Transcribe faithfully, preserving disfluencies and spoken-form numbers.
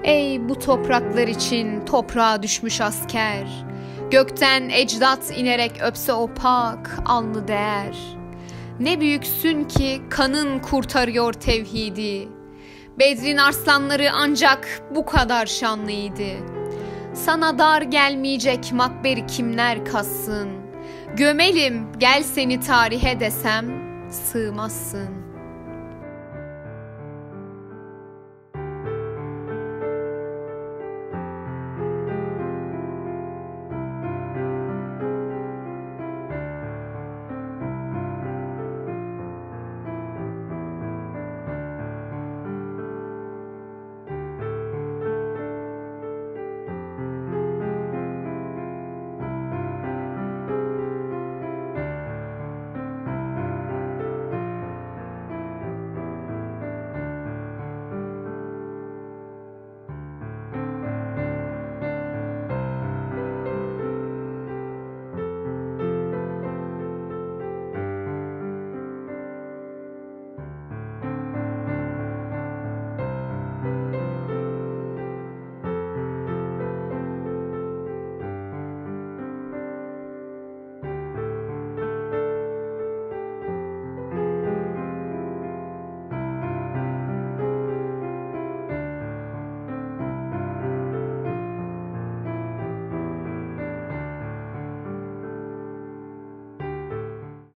Ey bu topraklar için toprağa düşmüş asker, gökten ecdat inerek öpse o pak alnı değer. Ne büyüksün ki kanın kurtarıyor tevhidi, Bedrin arslanları ancak bu kadar şanlıydı. Sana dar gelmeyecek makberi kimler kazsın, gömelim gel seni tarihe desem sığmazsın.